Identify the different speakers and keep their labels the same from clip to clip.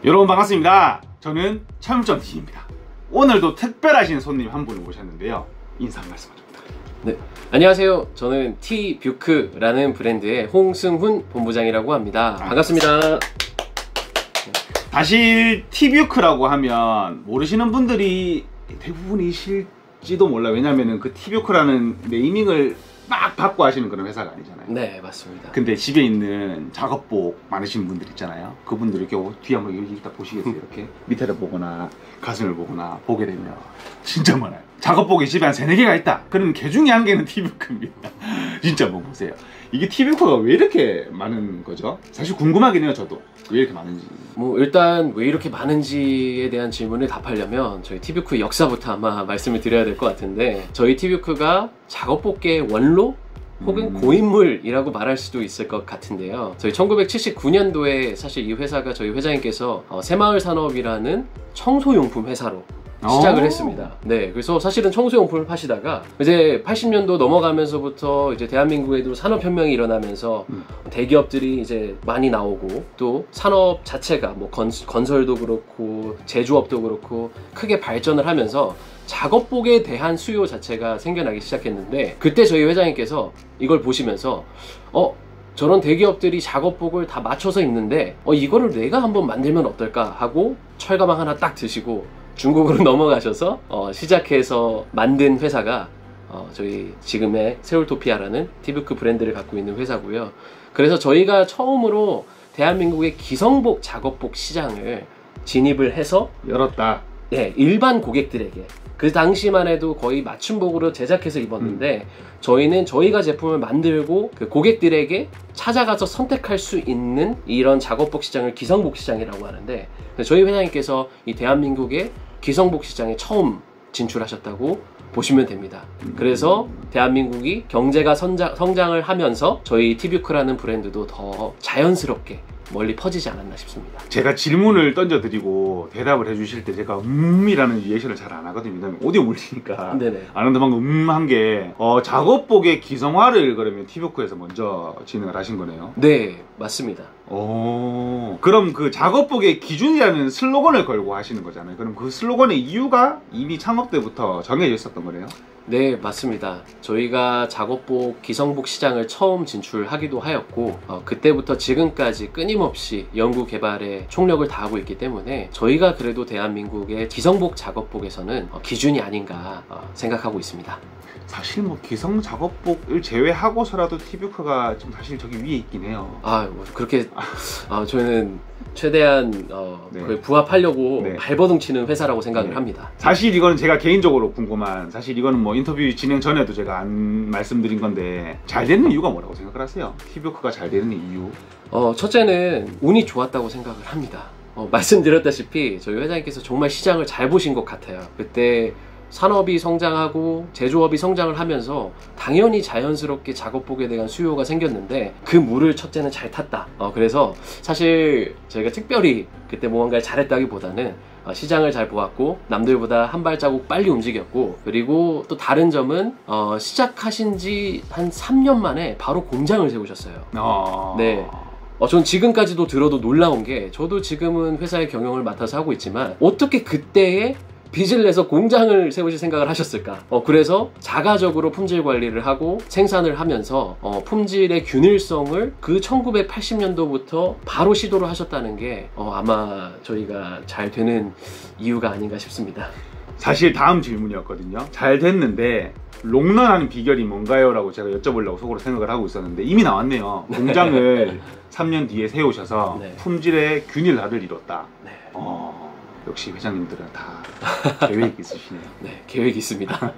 Speaker 1: 여러분 반갑습니다. 저는 차용점TV입니다. 오늘도 특별하신 손님 한 분을 모셨는데요. 인사 한 말씀 부탁드립니다.
Speaker 2: 네, 안녕하세요. 저는 티뷰크라는 브랜드의 홍승훈 본부장이라고 합니다. 반갑습니다.
Speaker 1: 사실 티뷰크라고 하면 모르시는 분들이 대부분이실지도 몰라요. 왜냐면은 그 티뷰크라는 네이밍을 막 받고 하시는 그런 회사가 아니잖아요.
Speaker 2: 네, 맞습니다.
Speaker 1: 근데 집에 있는 작업복 많으신 분들 있잖아요. 그분들 이렇게 뒤에 한번 여기 딱 보시겠어요? 이렇게 밑에를 보거나 가슴을 보거나 보게 되면 진짜 많아요. 작업복이 집에 한 3-4개가 있다. 그럼 개 중에 한 개는 티뷰크입니다. 진짜 한번 보세요. 이게 티뷰크가 왜 이렇게 많은 거죠? 사실 궁금하긴 해요, 저도. 왜 이렇게 많은지.
Speaker 2: 뭐 일단 왜 이렇게 많은지에 대한 질문을 답하려면 저희 티뷰크 역사부터 아마 말씀을 드려야 될 것 같은데, 저희 티뷰크가 작업복계의 원로 혹은 고인물이라고 말할 수도 있을 것 같은데요. 저희 1979년도에 사실 이 회사가 저희 회장님께서 새마을 산업이라는 청소용품 회사로 시작을 했습니다. 네, 그래서 사실은 청소용품을 파시다가 이제 80년도 넘어가면서부터 이제 대한민국에도 산업혁명이 일어나면서 대기업들이 이제 많이 나오고, 또 산업 자체가 뭐 건설도 그렇고 제조업도 그렇고 크게 발전을 하면서 작업복에 대한 수요 자체가 생겨나기 시작했는데, 그때 저희 회장님께서 이걸 보시면서 저런 대기업들이 작업복을 다 맞춰서 입는데 이거를 내가 한번 만들면 어떨까 하고 철가방 하나 딱 드시고 중국으로 넘어가셔서 시작해서 만든 회사가 저희 지금의 세울토피아라는 티뷰크 브랜드를 갖고 있는 회사고요. 그래서 저희가 처음으로 대한민국의 기성복 작업복 시장을 진입을 해서 열었다. 네, 일반 고객들에게. 그 당시만 해도 거의 맞춤복으로 제작해서 입었는데 저희는 저희가 제품을 만들고 그 고객들에게 찾아가서 선택할 수 있는 이런 작업복 시장을 기성복 시장이라고 하는데, 저희 회장님께서 이 대한민국의 기성복 시장에 처음 진출하셨다고 보시면 됩니다. 그래서 대한민국이 경제가 성장을 하면서 저희 티뷰크라는 브랜드도 더 자연스럽게 멀리 퍼지지 않았나 싶습니다.
Speaker 1: 제가 질문을 던져드리고 대답을 해주실 때 제가 이라는 리액션을 잘 안 하거든요. 오디오 물리니까 안 하는데 방금 한 게 작업복의 기성화를 그러면 티뷰크에서 먼저 진행을 하신 거네요?
Speaker 2: 네, 맞습니다.
Speaker 1: 그럼 그 작업복의 기준이라는 슬로건을 걸고 하시는 거잖아요. 그럼 그 슬로건의 이유가 이미 창업 때부터 정해져 있었던 거네요?
Speaker 2: 네, 맞습니다. 저희가 작업복, 기성복 시장을 처음 진출하기도 하였고 그때부터 지금까지 끊임없이 연구 개발에 총력을 다하고 있기 때문에 저희가 그래도 대한민국의 기성복 작업복에서는 기준이 아닌가 생각하고 있습니다.
Speaker 1: 사실 뭐 기성 작업복을 제외하고서라도 티뷰크가 좀 사실 저기 위에 있긴 해요.
Speaker 2: 뭐 그렇게 저희는 최대한 그걸 부합하려고 발버둥 치는 회사라고 생각을 합니다.
Speaker 1: 사실 이거는 제가 개인적으로 궁금한, 사실 이거는 뭐 인터뷰 진행 전에도 제가 안 말씀드린 건데, 잘 되는 이유가 뭐라고 생각을 하세요? 티뷰크가 잘 되는 이유?
Speaker 2: 첫째는 운이 좋았다고 생각을 합니다. 말씀드렸다시피 저희 회장님께서 정말 시장을 잘 보신 것 같아요. 그때 산업이 성장하고 제조업이 성장을 하면서 당연히 자연스럽게 작업복에 대한 수요가 생겼는데 그 물을 첫째는 잘 탔다. 그래서 사실 저희가 특별히 그때 뭔가를 잘했다기보다는 시장을 잘 보았고 남들보다 한 발자국 빨리 움직였고, 그리고 또 다른 점은 시작하신 지 한 3년 만에 바로 공장을 세우셨어요. 네. 전 지금까지도 들어도 놀라운 게, 저도 지금은 회사의 경영을 맡아서 하고 있지만 어떻게 그때에 빚을 내서 공장을 세우실 생각을 하셨을까? 그래서 자가적으로 품질 관리를 하고 생산을 하면서 품질의 균일성을 그 1980년도부터 바로 시도를 하셨다는 게 아마 저희가 잘 되는 이유가 아닌가 싶습니다.
Speaker 1: 사실 다음 질문이었거든요. 잘 됐는데 롱런하는 비결이 뭔가요? 라고 제가 여쭤보려고 속으로 생각을 하고 있었는데 이미 나왔네요. 공장을 3년 뒤에 세우셔서 품질의 균일화를 이뤘다. 역시 회장님들은 다 계획이 있으시네요.
Speaker 2: 네, 계획이 있습니다.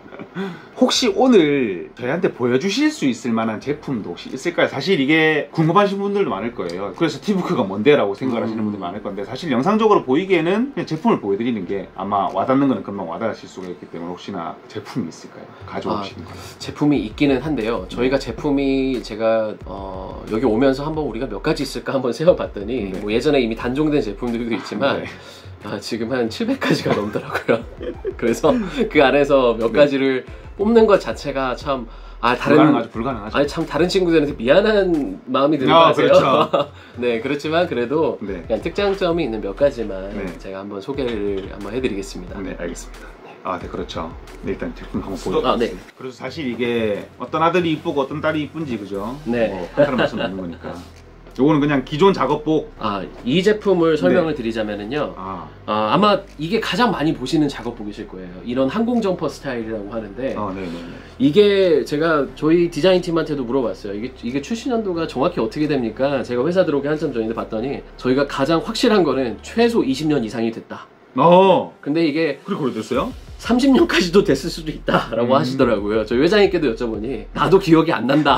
Speaker 1: 혹시 오늘 저희한테 보여주실 수 있을 만한 제품도 혹시 있을까요? 사실 이게 궁금하신 분들도 많을 거예요. 그래서 티뷰크가 뭔데? 라고 생각하시는 분들이 많을 건데, 사실 영상적으로 보이기에는 그냥 제품을 보여드리는 게 아마 와닿는 거는 금방 와닿으실 수가 있기 때문에 혹시나 제품이 있을까요? 가져오시는 거예요?
Speaker 2: 제품이 있기는 한데요. 저희가 제품이 제가 여기 오면서 한번 우리가 몇 가지 있을까 한번 세워봤더니 뭐 예전에 이미 단종된 제품들도 있지만 지금 한 700가지가 넘더라고요. 그래서 그 안에서 몇 가지를 뽑는 것 자체가 참
Speaker 1: 불가능하죠, 불가능하죠.
Speaker 2: 아니 참 다른 친구들한테 미안한 마음이 드는 것 같아요.
Speaker 1: 그렇죠.
Speaker 2: 네, 그렇지만 그래도
Speaker 1: 네.
Speaker 2: 그냥 특장점이 있는 몇 가지만
Speaker 1: 네.
Speaker 2: 제가 한번 소개를 한번 해드리겠습니다.
Speaker 1: 네, 알겠습니다. 네, 그렇죠. 네, 일단 제품 한번 보여드릴게요.
Speaker 2: 아, 네.
Speaker 1: 그래서 사실 이게 어떤 아들이 이쁘고 어떤 딸이 이쁜지 그죠?
Speaker 2: 네.
Speaker 1: 뭐 한사람 말씀 없는 거니까. 요거는 그냥 기존 작업복.
Speaker 2: 이 제품을 설명을 드리자면은요. 아마 이게 가장 많이 보시는 작업복이실 거예요. 이런 항공 점퍼 스타일이라고 하는데
Speaker 1: 네네네.
Speaker 2: 이게 제가 저희 디자인 팀한테도 물어봤어요. 이게 출시 연도가 정확히 어떻게 됩니까? 제가 회사 들어오기 한참 전인데 봤더니 저희가 가장 확실한 거는 최소 20년 이상이 됐다. 근데 이게
Speaker 1: 그렇게 오래됐어요?
Speaker 2: 30년까지도 됐을 수도 있다라고 하시더라고요. 저희 회장님께도 여쭤보니 나도 기억이 안 난다.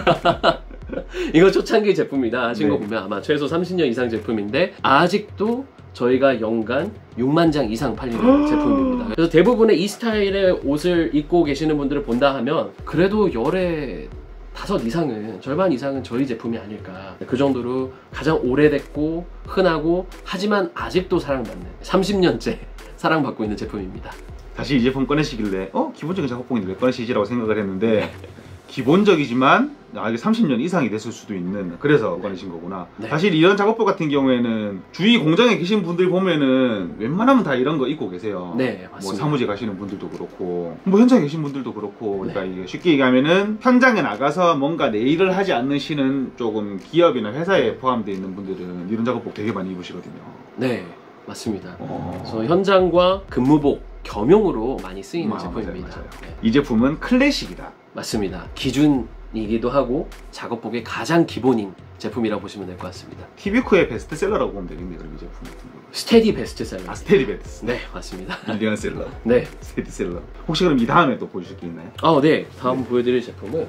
Speaker 2: 이거 초창기 제품이다 하신 거 보면 아마 최소 30년 이상 제품인데 아직도 저희가 연간 6만 장 이상 팔리는 제품입니다. 그래서 대부분의 이 스타일의 옷을 입고 계시는 분들을 본다 하면 그래도 열의 5 이상은, 절반 이상은 저희 제품이 아닐까. 그 정도로 가장 오래됐고 흔하고 하지만 아직도 사랑받는 30년째 사랑받고 있는 제품입니다.
Speaker 1: 다시 이 제품 꺼내시길래 기본적인 작업복인데 왜 꺼내시지라고 생각을 했는데 기본적이지만 이게 30년 이상이 됐을 수도 있는, 그래서 꺼내신 거구나.
Speaker 2: 네.
Speaker 1: 사실 이런 작업복 같은 경우에는 주위 공장에 계신 분들 보면은 웬만하면 다 이런 거 입고 계세요.
Speaker 2: 네, 맞습니다.
Speaker 1: 뭐 사무직 가시는 분들도 그렇고 뭐 현장에 계신 분들도 그렇고. 그러니까 이게 쉽게 얘기하면은 현장에 나가서 뭔가 내 일을 하지 않으시는 조금 기업이나 회사에 포함되어 있는 분들은 이런 작업복 되게 많이 입으시거든요.
Speaker 2: 네, 맞습니다. 그래서 현장과 근무복 겸용으로 많이 쓰이는 제품입니다.
Speaker 1: 맞아요.
Speaker 2: 네.
Speaker 1: 이 제품은 클래식이다.
Speaker 2: 맞습니다. 기준이기도 하고 작업복의 가장 기본인 제품이라고 보시면 될 것 같습니다.
Speaker 1: 티뷰크의 베스트셀러라고 보면 되겠네요. 그럼 이 제품 같은 거.
Speaker 2: 스테디 베스트셀러.
Speaker 1: 스테디 베스트.
Speaker 2: 네, 맞습니다.
Speaker 1: 밀리언 셀러.
Speaker 2: 네.
Speaker 1: 스테디셀러. 혹시 그럼 이 다음에 또 보여주실 게 있나요?
Speaker 2: 네. 다음 보여드릴 제품은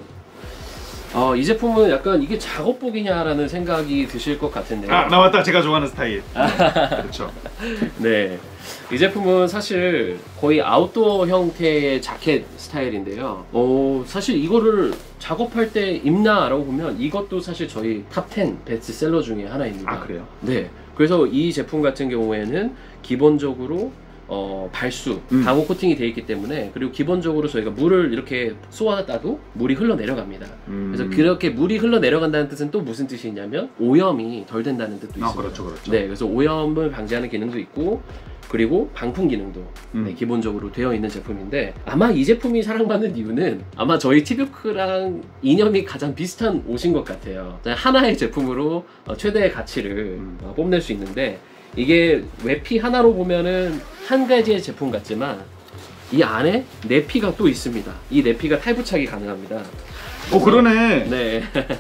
Speaker 2: 이 제품은 약간 이게 작업복이냐라는 생각이 드실 것 같은데요.
Speaker 1: 나왔다. 제가 좋아하는 스타일. 그렇죠.
Speaker 2: 네. 이 제품은 사실 거의 아웃도어 형태의 자켓 스타일인데요. 사실 이거를 작업할 때 입나라고 보면 이것도 사실 저희 탑10 베스트셀러 중에 하나입니다.
Speaker 1: 그래요?
Speaker 2: 네. 그래서 이 제품 같은 경우에는 기본적으로 발수, 방호 코팅이 되어 있기 때문에, 그리고 기본적으로 저희가 물을 이렇게 쏘아따도 물이 흘러내려갑니다. 그래서 그렇게 물이 흘러내려간다는 뜻은 또 무슨 뜻이 있냐면 오염이 덜 된다는 뜻도 있습니다.
Speaker 1: 그렇죠.
Speaker 2: 네, 그래서 오염을 방지하는 기능도 있고 그리고 방풍 기능도 기본적으로 되어 있는 제품인데, 아마 이 제품이 사랑받는 이유는 아마 저희 티뷰크랑 이념이 가장 비슷한 옷인 것 같아요. 하나의 제품으로 최대의 가치를 뽐낼 수 있는데, 이게 외피 하나로 보면은 한 가지의 제품 같지만 이 안에 내피가 또 있습니다. 이 내피가 탈부착이 가능합니다.
Speaker 1: 그러네.
Speaker 2: 네.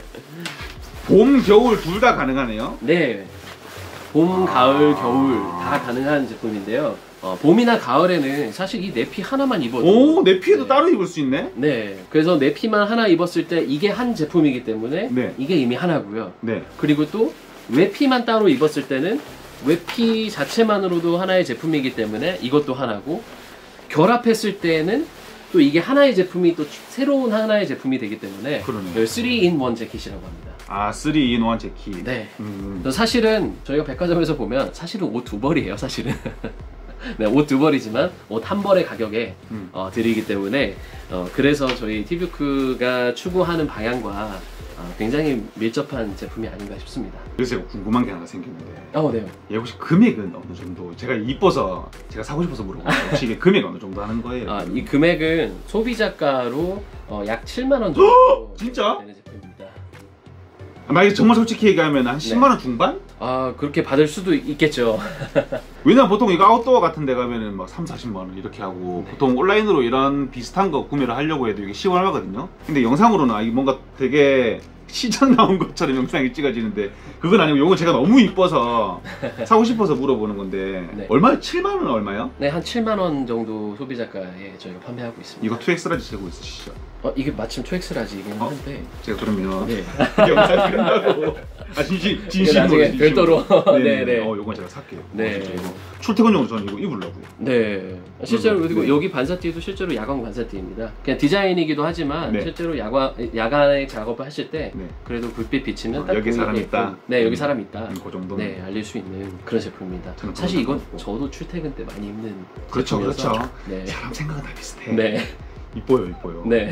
Speaker 1: 봄, 겨울 둘 다 가능하네요.
Speaker 2: 네. 봄, 가을, 겨울 다 가능한 제품인데요. 봄이나 가을에는 사실 이 내피 하나만 입어도
Speaker 1: 내피에도 따로 입을 수 있네?
Speaker 2: 네. 그래서 내피만 하나 입었을 때 이게 한 제품이기 때문에 이게 이미 하나고요. 그리고 또 외피만 따로 입었을 때는 외피 자체만으로도 하나의 제품이기 때문에 이것도 하나고, 결합했을 때는 또 이게 하나의 제품이 또 새로운 하나의 제품이 되기 때문에 3-in-1 재킷이라고 합니다.
Speaker 1: 3-in-1 재킷.
Speaker 2: 네. 사실은 저희가 백화점에서 보면 사실은 옷 2벌이에요, 사실은. 네, 옷 2벌이지만 옷 1벌의 가격에 드리기 때문에 그래서 저희 티뷰크가 추구하는 방향과 굉장히 밀접한 제품이 아닌가 싶습니다.
Speaker 1: 그래서 제가 궁금한 게 하나 생겼는데,
Speaker 2: 네.
Speaker 1: 얘 혹시 금액은 어느 정도? 제가 이뻐서 제가 사고 싶어서 물어보는데 혹시 이게 금액 어느 정도 하는 거예요?
Speaker 2: 이 금액은 소비자가로 약 7만 원 정도
Speaker 1: 진짜?
Speaker 2: 되는 제품입니다.
Speaker 1: 만약에 정말 솔직히 얘기하면 한 10만 원 중반?
Speaker 2: 그렇게 받을 수도 있겠죠.
Speaker 1: 왜냐면 보통 이거 아웃도어 같은 데 가면은 막 3-40만 원 이렇게 하고, 보통 온라인으로 이런 비슷한 거 구매를 하려고 해도 이게 10원 하거든요. 근데 영상으로는 이게 뭔가 되게 시장 나온 것처럼 영상이 찍어지는데 그건 아니고, 요거 제가 너무 이뻐서 사고 싶어서 물어보는 건데 얼마요? 7만 원은 얼마요?
Speaker 2: 네, 한 7만 원 정도 소비자가에 저희가 판매하고 있습니다.
Speaker 1: 이거 2X라지 재고 있으시죠?
Speaker 2: 이게 마침 2X라지이긴 한데
Speaker 1: 제가 그러면 영상 끝나고 진심으로
Speaker 2: 나중에 별도로 네네.
Speaker 1: 요건 제가 살게요.
Speaker 2: 네.
Speaker 1: 이거 출퇴근용으로 저는 이거 입으려고요.
Speaker 2: 네. 실제로 그리고 여기 반사티도 실제로 야광 반사티입니다. 그냥 디자인이기도 하지만 실제로 야간에 작업을 하실 때 그래도 불빛 비치면 딱
Speaker 1: 여기 사람 있다.
Speaker 2: 네, 여기 사람 있다.
Speaker 1: 그 정도.
Speaker 2: 네, 알릴 수 있는 그런 제품입니다. 사실 이건 저도 출퇴근 때 많이 입는
Speaker 1: 그렇죠.
Speaker 2: 제품이어서.
Speaker 1: 네. 사람 생각은 다 비슷해.
Speaker 2: 네.
Speaker 1: 이뻐요.
Speaker 2: 네.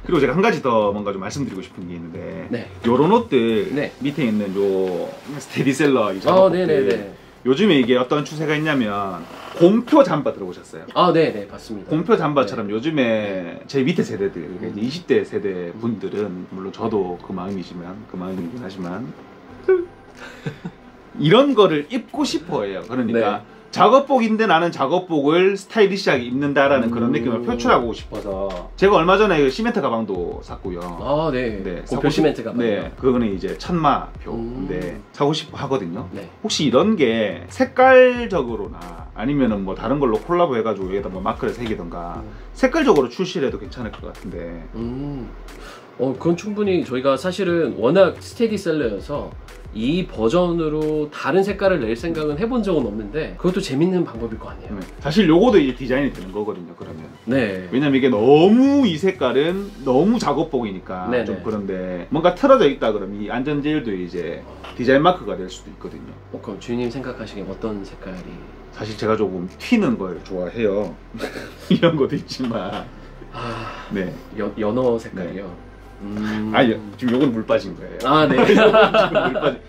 Speaker 1: 그리고 제가 한 가지 더 뭔가 좀 말씀드리고 싶은 게 있는데
Speaker 2: 네.
Speaker 1: 요런 옷들
Speaker 2: 네.
Speaker 1: 밑에 있는 요 스테디셀러 이 작업복들
Speaker 2: 네네네.
Speaker 1: 요즘에 이게 어떤 추세가 있냐면 곰표 잠바 들어보셨어요?
Speaker 2: 네네, 봤습니다.
Speaker 1: 곰표 잠바처럼 요즘에 제 밑에 세대들, 그러니까 이제 20대 세대 분들은 물론 저도 그 마음이긴 하지만 이런 거를 입고 싶어 해요. 그러니까 작업복인데 나는 작업복을 스타일리시하게 입는다라는 그런 느낌을 표출하고 싶어서 제가 얼마 전에 시멘트 가방도 샀고요.
Speaker 2: 네. 곰표 시멘트 가방.
Speaker 1: 네, 그거는 이제 천마표인데 사고 싶어 하거든요.
Speaker 2: 네.
Speaker 1: 혹시 이런 게 색깔적으로나 아니면은 뭐 다른 걸로 콜라보 해가지고 여기다 뭐 마크를 새기던가 색깔적으로 출시를 해도 괜찮을 것 같은데.
Speaker 2: 그건 충분히 저희가 사실은 워낙 스테디셀러여서 이 버전으로 다른 색깔을 낼 생각은 해본 적은 없는데 그것도 재밌는 방법일 것 같네요.
Speaker 1: 네. 사실 요거도 이제 디자인이 되는 거거든요. 그러면.
Speaker 2: 네.
Speaker 1: 왜냐면 이게 너무 이 색깔은 너무 작업복이니까
Speaker 2: 네네.
Speaker 1: 좀 그런데 뭔가 틀어져 있다 그러면 이 안전제일도 이제 디자인 마크가 될 수도 있거든요.
Speaker 2: 그럼 주인님 생각하시기에 어떤 색깔이?
Speaker 1: 사실 제가 조금 튀는 걸 좋아해요. 이런 것도 있지만. 네.
Speaker 2: 연어 색깔이요?
Speaker 1: 아니 지금 요건 물 빠진 거예요.
Speaker 2: 네.
Speaker 1: 지금 물 빠진.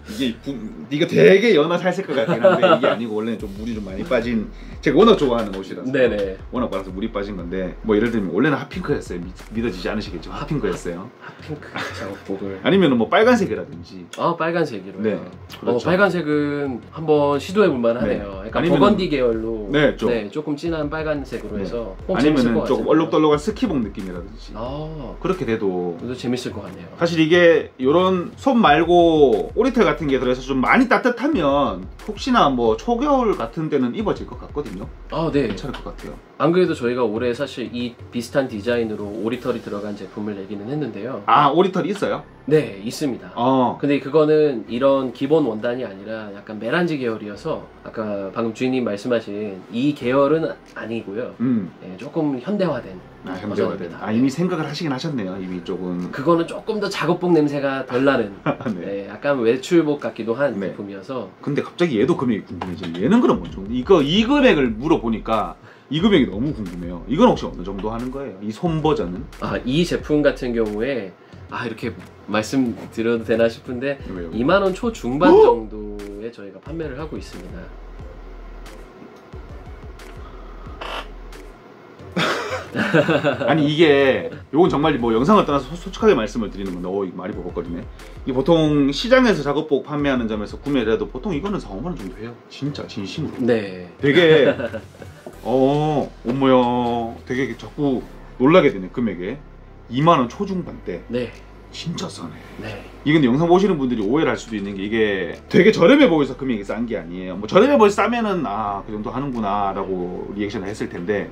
Speaker 1: 이거 되게 연어 살색 것 같긴 한데 이게 아니고 원래는 좀 물이 좀 많이 빠진 제가 워낙 좋아하는 옷이라서
Speaker 2: 네네.
Speaker 1: 워낙 많아서 물이 빠진 건데 뭐 예를 들면 원래는 핫핑크였어요. 믿어지지 않으시겠지만 핫핑크였어요.
Speaker 2: 핫핑크 작업복을
Speaker 1: 아니면은 뭐 빨간색이라든지.
Speaker 2: 빨간색이로요.
Speaker 1: 네. 그렇죠.
Speaker 2: 빨간색은 한번 시도해 볼만 하네요. 약간 버건디 계열로 조금 진한 빨간색으로 해서
Speaker 1: 아니면은 조금 얼룩덜룩한 스키복 느낌이라든지 그렇게 돼도
Speaker 2: 재밌을 것 같네요.
Speaker 1: 사실 이게 요런 솜 말고 오리털 같은 게 들어서 좀 많이 따뜻하면 혹시나 뭐 초겨울 같은 데는 입어질 것 같거든요.
Speaker 2: 네.
Speaker 1: 괜찮을 것 같아요.
Speaker 2: 안 그래도 저희가 올해 사실 이 비슷한 디자인으로 오리털이 들어간 제품을 내기는 했는데요.
Speaker 1: 오리털이 있어요?
Speaker 2: 네, 있습니다. 근데 그거는 이런 기본 원단이 아니라 약간 메란지 계열이어서 아까 방금 주인님 말씀하신 이 계열은 아니고요. 네, 조금 현대화된
Speaker 1: 현대화된. 이미 생각을 하시긴 하셨네요. 이미 조금.
Speaker 2: 그거는 조금 더 작업복 냄새가 덜 나는
Speaker 1: 네.
Speaker 2: 약간 외출복 같기도 한 제품이어서.
Speaker 1: 근데 갑자기 얘도 금액이 궁금해지네. 얘는 그럼 뭔 정도? 이 금액을 물어보니까 이 금액이 너무 궁금해요. 이건 혹시 어느 정도 하는 거예요? 이 솜 버전은?
Speaker 2: 이 제품 같은 경우에 이렇게 말씀드려도 되나 싶은데
Speaker 1: 왜요?
Speaker 2: 2만 원 초중반 정도에 저희가 판매를 하고 있습니다.
Speaker 1: 아니 이게 요건 정말 뭐 영상을 떠나서 솔직하게 말씀을 드리는 건데 이거 말이 버벅거리네. 이 보통 시장에서 작업복 판매하는 점에서 구매를 해도 보통 이거는 4~5만 원 정도 해요. 진짜 진심으로.
Speaker 2: 네.
Speaker 1: 되게 어머야 되게 자꾸 놀라게 되네 금액에. 2만 원 초중반대.
Speaker 2: 네.
Speaker 1: 진짜 싸네.
Speaker 2: 네.
Speaker 1: 이건 영상 보시는 분들이 오해를 할 수도 있는 게 이게 되게 저렴해 보여서 금액이 싼 게 아니에요. 뭐 저렴해 보여서 싸면은 그 정도 하는구나 라고 리액션을 했을 텐데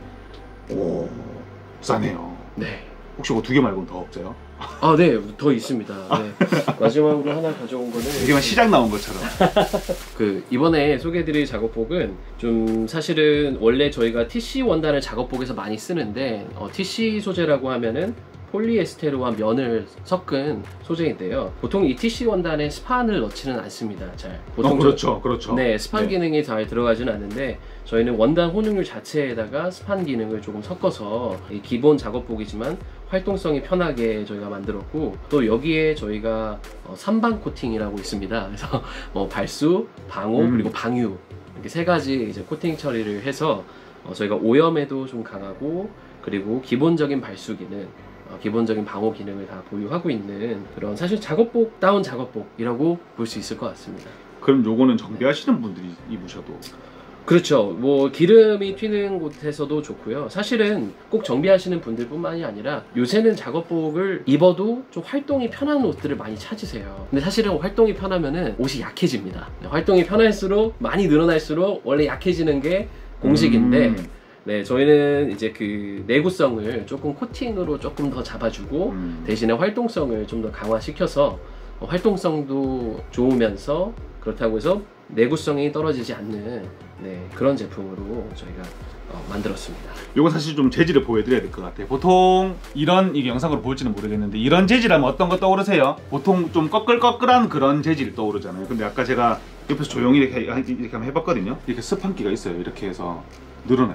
Speaker 1: 싸네요.
Speaker 2: 네.
Speaker 1: 혹시 뭐 2개 말고는 더 없어요?
Speaker 2: 네, 더 있습니다. 네. 마지막으로 하나 가져온 거는
Speaker 1: 되게만 시장 나온 것처럼.
Speaker 2: 이번에 소개해드릴 작업복은 좀 사실은 원래 저희가 TC 원단을 작업복에서 많이 쓰는데 TC 소재라고 하면은 폴리에스테르와 면을 섞은 소재인데요. 보통 이 TC 원단에 스판을 넣지는 않습니다. 잘. 보통
Speaker 1: 그렇죠.
Speaker 2: 네, 스판 기능이 잘 들어가지는 않는데 저희는 원단 혼용률 자체에다가 스판 기능을 조금 섞어서 이 기본 작업복이지만 활동성이 편하게 저희가 만들었고 또 여기에 저희가 3방 코팅이라고 있습니다. 그래서 발수, 방호 그리고 방유 이렇게 3가지 이제 코팅 처리를 해서 저희가 오염에도 좀 강하고 그리고 기본적인 발수 기능 기본적인 방호 기능을 다 보유하고 있는 그런 사실 작업복다운 작업복이라고 볼 수 있을 것 같습니다.
Speaker 1: 그럼 요거는 정비하시는 분들이 입으셔도
Speaker 2: 그렇죠. 뭐 기름이 튀는 곳에서도 좋고요. 사실은 꼭 정비하시는 분들뿐만이 아니라 요새는 작업복을 입어도 좀 활동이 편한 옷들을 많이 찾으세요. 근데 사실은 활동이 편하면은 옷이 약해집니다. 활동이 편할수록 많이 늘어날수록 원래 약해지는 게 공식인데 네, 저희는 이제 그 내구성을 조금 코팅으로 조금 더 잡아주고 대신에 활동성을 좀 더 강화시켜서 활동성도 좋으면서 그렇다고 해서 내구성이 떨어지지 않는 그런 제품으로 저희가 만들었습니다.
Speaker 1: 이건 사실 좀 재질을 보여드려야 될 것 같아요. 보통 이게 영상으로 보일지는 모르겠는데 이런 재질하면 어떤 거 떠오르세요? 보통 좀 꺼끌꺼끌한 그런 재질이 떠오르잖아요. 근데 아까 제가 옆에서 조용히 이렇게 한번 해봤거든요. 이렇게 스판기가 있어요. 이렇게 해서 늘어나요.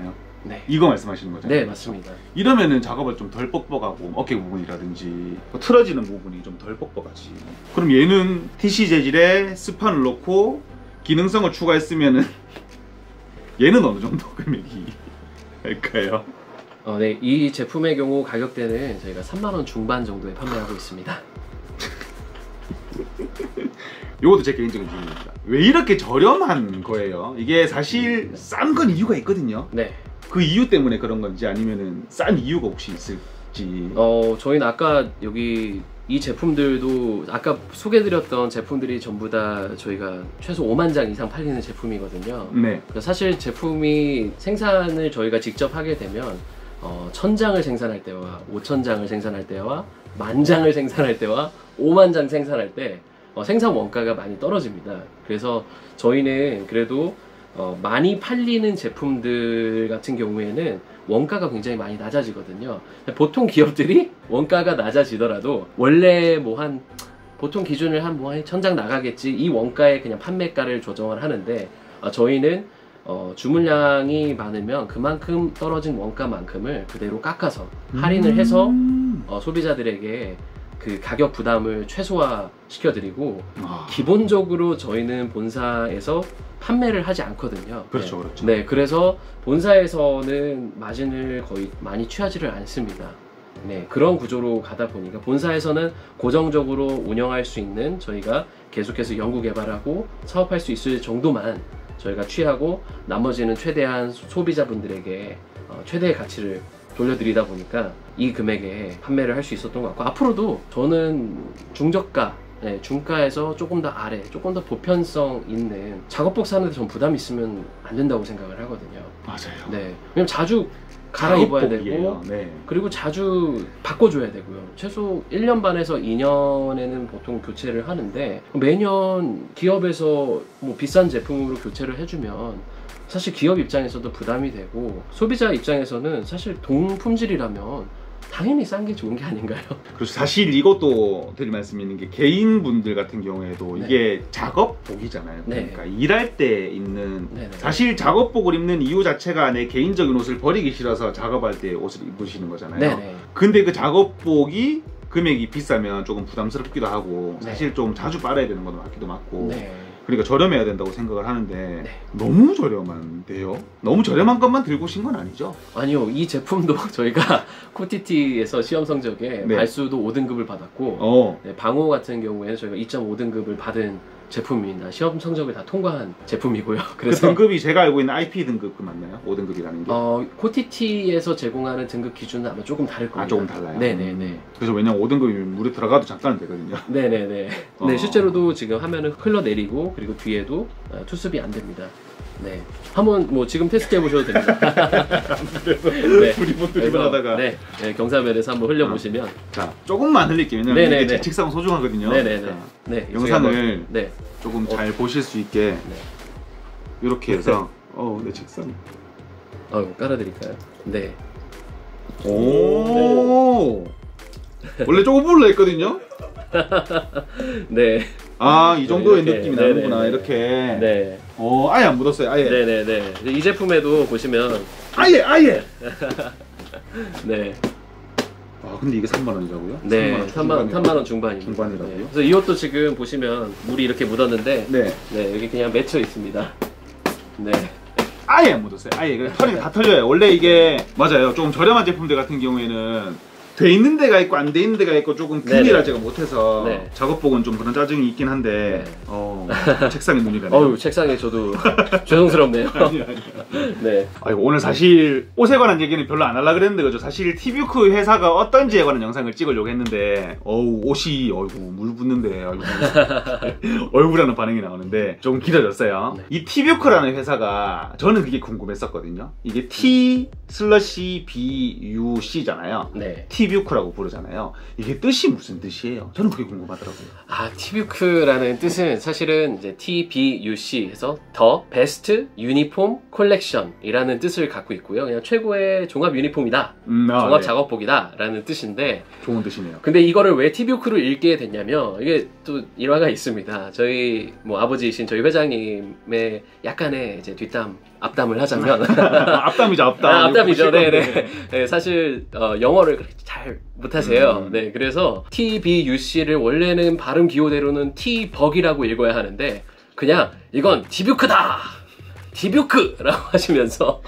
Speaker 2: 네.
Speaker 1: 이거 말씀하시는 거잖아요.
Speaker 2: 네, 맞습니다.
Speaker 1: 이러면은 작업을 좀 덜 뻑뻑하고 어깨 부분이라든지 뭐 틀어지는 부분이 좀 덜 뻑뻑하지. 그럼 얘는 TC 재질에 스판을 넣고 기능성을 추가했으면은 얘는 어느 정도 금액이 할까요?
Speaker 2: 네, 이 제품의 경우 가격대는 저희가 3만 원 중반 정도에 판매하고 있습니다.
Speaker 1: 이것도 제 개인적인 질문입니다. 왜 이렇게 저렴한 거예요? 이게 사실 싼 건 이유가 있거든요.
Speaker 2: 네.
Speaker 1: 그 이유 때문에 그런 건지 아니면은 싼 이유가 혹시 있을지.
Speaker 2: 저희는 아까 여기 이 제품들도 아까 소개해드렸던 제품들이 전부 다 저희가 최소 5만 장 이상 팔리는 제품이거든요.
Speaker 1: 네.
Speaker 2: 사실 제품이 생산을 저희가 직접 하게 되면 1000장을 생산할 때와 5000장을 생산할 때와 10,000장을 생산할 때와 5만 장 생산할 때 생산 원가가 많이 떨어집니다. 그래서 저희는 그래도 많이 팔리는 제품들 같은 경우에는 원가가 굉장히 많이 낮아지거든요. 보통 기업들이 원가가 낮아지더라도 원래 보통 기준을 한 1000장 나가겠지 이 원가에 그냥 판매가를 조정을 하는데 저희는 주문량이 많으면 그만큼 떨어진 원가만큼을 그대로 깎아서 할인을 해서 소비자들에게 그 가격 부담을 최소화 시켜드리고 기본적으로 저희는 본사에서 판매를 하지 않거든요.
Speaker 1: 그렇죠,
Speaker 2: 네.
Speaker 1: 그렇죠.
Speaker 2: 네, 그래서 본사에서는 마진을 거의 많이 취하지를 않습니다. 네, 그런 구조로 가다 보니까 본사에서는 고정적으로 운영할 수 있는 저희가 계속해서 연구 개발하고 사업할 수 있을 정도만 저희가 취하고 나머지는 최대한 소비자분들에게 최대의 가치를 돌려드리다 보니까 이 금액에 판매를 할 수 있었던 것 같고 앞으로도 저는 중저가, 중가에서 조금 더 아래, 조금 더 보편성 있는 작업복 사는데 전 부담 있으면 안 된다고 생각을 하거든요.
Speaker 1: 맞아요.
Speaker 2: 네, 왜냐면 자주 갈아입어야 되고
Speaker 1: 네.
Speaker 2: 그리고 자주 바꿔줘야 되고요. 최소 1년 반에서 2년에는 보통 교체를 하는데 매년 기업에서 뭐 비싼 제품으로 교체를 해주면 사실 기업 입장에서도 부담이 되고 소비자 입장에서는 사실 동품질이라면 당연히 싼 게 좋은 게 아닌가요?
Speaker 1: 그렇죠. 사실 이것도 드릴 말씀이 있는 게 개인분들 같은 경우에도
Speaker 2: 네.
Speaker 1: 이게 작업복이잖아요.
Speaker 2: 네.
Speaker 1: 그러니까 일할 때 입는
Speaker 2: 네네.
Speaker 1: 사실 작업복을 입는 이유 자체가 내 개인적인 옷을 버리기 싫어서 작업할 때 옷을 입으시는 거잖아요.
Speaker 2: 네네.
Speaker 1: 근데 그 작업복이 금액이 비싸면 조금 부담스럽기도 하고
Speaker 2: 네.
Speaker 1: 사실 좀 자주 빨아야 되는 건 맞기도 맞고
Speaker 2: 네.
Speaker 1: 그러니까 저렴해야 된다고 생각을 하는데
Speaker 2: 네.
Speaker 1: 너무 저렴한데요? 너무 저렴한 것만 들고 오신 건 아니죠?
Speaker 2: 아니요, 이 제품도 저희가 코티티에서 시험 성적에
Speaker 1: 네.
Speaker 2: 발수도 5등급을 받았고 네, 방호 같은 경우에는 저희가 2.5등급을 받은 제품입니다. 시험 성적을 다 통과한 제품이고요.
Speaker 1: 그 등급이 제가 알고 있는 IP 등급 그 맞나요? 5등급이라는 게?
Speaker 2: 코티티에서 제공하는 등급 기준은 아마 조금 다를 겁니다.
Speaker 1: 조금 달라요?
Speaker 2: 네네네.
Speaker 1: 그래서 왜냐면 5등급이면 물에 들어가도 잠깐은 되거든요.
Speaker 2: 네네네. 네, 실제로도 지금 하면은 흘러내리고 그리고 뒤에도 투습이 안 됩니다. 네. 한번 뭐 지금 테스트 해보셔도 됩니다.
Speaker 1: 네. 우리 분들이 하다가
Speaker 2: 네, 경사면에서 한번 흘려보시면
Speaker 1: 자, 조금만 흘릴게요. 왜냐면
Speaker 2: 네네네.
Speaker 1: 이게 제 책상은 소중하거든요.
Speaker 2: 네네네.
Speaker 1: 그러니까
Speaker 2: 네,
Speaker 1: 영상을
Speaker 2: 네.
Speaker 1: 조금 잘 보실 수 있게 이렇게 해서 내 책상
Speaker 2: 깔아드릴까요? 네.
Speaker 1: 오. 원래 조금 불러 했거든요.
Speaker 2: 네.
Speaker 1: 아, 이 정도의
Speaker 2: 이렇게,
Speaker 1: 느낌이
Speaker 2: 네네네.
Speaker 1: 나는구나. 이렇게.
Speaker 2: 네.
Speaker 1: 아예 안 묻었어요. 아예.
Speaker 2: 네네네. 이 제품에도 보시면
Speaker 1: 아예.
Speaker 2: 네.
Speaker 1: 아, 근데 이게 3만 원이라고요?
Speaker 2: 네. 3만 원 중반입니다.
Speaker 1: 중반이라고요?
Speaker 2: 네. 그래서 이 옷도 지금 보시면 물이 이렇게 묻었는데
Speaker 1: 네.
Speaker 2: 네, 여기 그냥 맺혀 있습니다. 네.
Speaker 1: 아예 안 묻었어요. 아예. 그냥 털이 다 털려요. 원래 이게 맞아요. 좀 저렴한 제품들 같은 경우에는 돼 있는 데가 있고 안 돼 있는 데가 있고 조금 균일을 제가 못해서
Speaker 2: 네.
Speaker 1: 작업복은 좀 그런 짜증이 있긴 한데 책상에 눈이 가네요.
Speaker 2: 어우, 책상에 저도 죄송스럽네요.
Speaker 1: 아니요.
Speaker 2: 네.
Speaker 1: 아이고, 오늘 사실 옷에 관한 얘기는 별로 안 하려고 그랬는데 그죠? 사실 티뷰크 회사가 어떤지에 관한 영상을 찍으려고 했는데 옷이 물 붙는데 얼굴하는 반응이 나오는데 조금 길어졌어요.
Speaker 2: 네.
Speaker 1: 이 티뷰크라는 회사가 저는 그게 궁금했었거든요. 이게 T/BUC잖아요.
Speaker 2: 네.
Speaker 1: 티뷰크라고 부르잖아요. 이게 뜻이 무슨 뜻이에요? 저는 그게 궁금하더라고요.
Speaker 2: 아, 티뷰크라는 뜻은 사실은 이제 TBUC에서 The Best Uniform Collection이라는 뜻을 갖고 있고요. 그냥 최고의 종합 유니폼이다, 종합
Speaker 1: 네.
Speaker 2: 작업복이다 라는 뜻인데,
Speaker 1: 좋은 뜻이네요.
Speaker 2: 근데 이거를 왜 티뷰크로 읽게 됐냐면, 이게 또 일화가 있습니다. 저희 뭐 아버지이신 저희 회장님의 약간의 이제 뒷담, 앞담을 하자면
Speaker 1: 앞담이죠, 앞담.
Speaker 2: 아, 앞담이죠. 네네. 네, 사실 영어를 그렇게 잘 못하세요. 네, 그래서 TBUC를 원래는 발음 기호대로는 T벅이라고 읽어야 하는데 그냥 이건 티뷰크다, 티뷰크라고 하시면서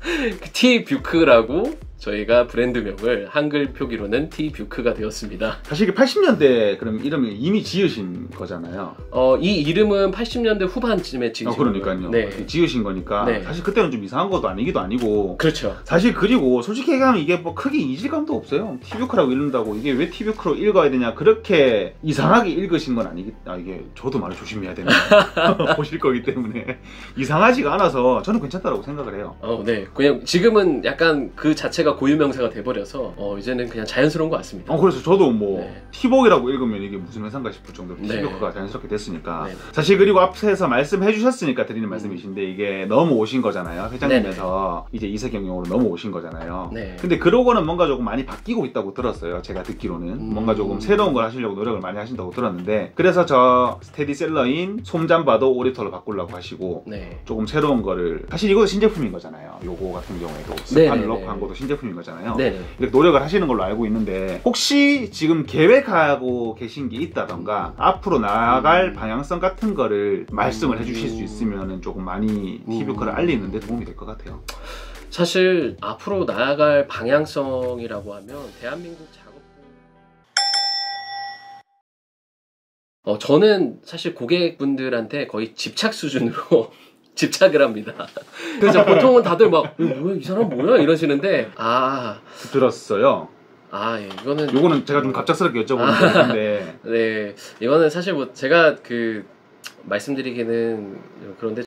Speaker 2: 티뷰크라고 저희가 브랜드명을 한글 표기로는 티뷰크가 되었습니다.
Speaker 1: 사실 이게 80년대 그럼 이름이 이미 지으신 거잖아요.
Speaker 2: 이 이름은 80년대 후반쯤에 지으신
Speaker 1: 그러니까요.
Speaker 2: 네.
Speaker 1: 지으신 거니까
Speaker 2: 네.
Speaker 1: 사실 그때는 좀 이상한 것도 아니기도 아니고.
Speaker 2: 그렇죠.
Speaker 1: 사실 그리고 솔직히 얘기하면 이게 뭐 크게 이질감도 없어요. 티뷰크라고 읽는다고 이게 왜 티뷰크로 읽어야 되냐, 그렇게 이상하게 읽으신 건 이게 저도 말을 조심해야 되나 보실 거기 때문에 이상하지가 않아서 저는 괜찮다라고 생각을 해요.
Speaker 2: 네. 그냥 지금은 약간 그 자체가 고유명사가 돼버려서 이제는 그냥 자연스러운 것 같습니다.
Speaker 1: 그래서 저도 뭐
Speaker 2: 네.
Speaker 1: 티복이라고 읽으면 이게 무슨 회사인가 싶을 정도로
Speaker 2: 네.
Speaker 1: 티뷰크가 자연스럽게 됐으니까.
Speaker 2: 네.
Speaker 1: 사실 그리고 앞에서 말씀해 주셨으니까 드리는 말씀이신데 이게 넘어오신 거잖아요. 회장님에서 이제 이사경영으로 넘어오신 거잖아요.
Speaker 2: 네.
Speaker 1: 근데 그러고는 뭔가 조금 많이 바뀌고 있다고 들었어요. 제가 듣기로는 뭔가 조금 새로운 걸 하시려고 노력을 많이 하신다고 들었는데, 그래서 저 스테디셀러인 솜잠바도 오리털로 바꾸려고 하시고
Speaker 2: 네.
Speaker 1: 조금 새로운 거를, 사실 이것도 신제품인 거잖아요. 요거 같은 경우에도 스판을 넣고 한 것도 신제품인 거잖아요.
Speaker 2: 네네.
Speaker 1: 이렇게 노력을 하시는 걸로 알고 있는데, 혹시 지금 계획하고 계신 게 있다던가 앞으로 나아갈 방향성 같은 거를 말씀을 해주실 수 있으면 조금 많이 티뷰크를 알리는 데 도움이 될 것 같아요.
Speaker 2: 사실 앞으로 나아갈 방향성이라고 하면 대한민국 작업 저는 사실 고객분들한테 거의 집착 수준으로 집착을 합니다. 그래서 보통은 다들 막 뭐야 이 사람 뭐야 이러시는데
Speaker 1: 들었어요.
Speaker 2: 예, 이거는
Speaker 1: 요거는 제가 좀 갑작스럽게 여쭤보는 건데
Speaker 2: 네, 이거는 사실 뭐 제가 말씀드리기는 그런데